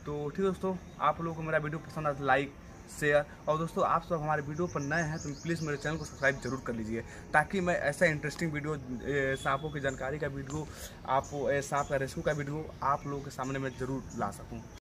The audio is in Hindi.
तो ठीक है दोस्तों, आप लोगों को मेरा वीडियो पसंद आया तो लाइक शेयर, और दोस्तों आप सब हमारे वीडियो पर नए हैं तो प्लीज़ मेरे चैनल को सब्सक्राइब जरूर कर लीजिए, ताकि मैं ऐसा इंटरेस्टिंग वीडियो, सांपों की जानकारी का वीडियो, आप सांप का रेस्क्यू का वीडियो आप लोगों के सामने मैं ज़रूर ला सकूं।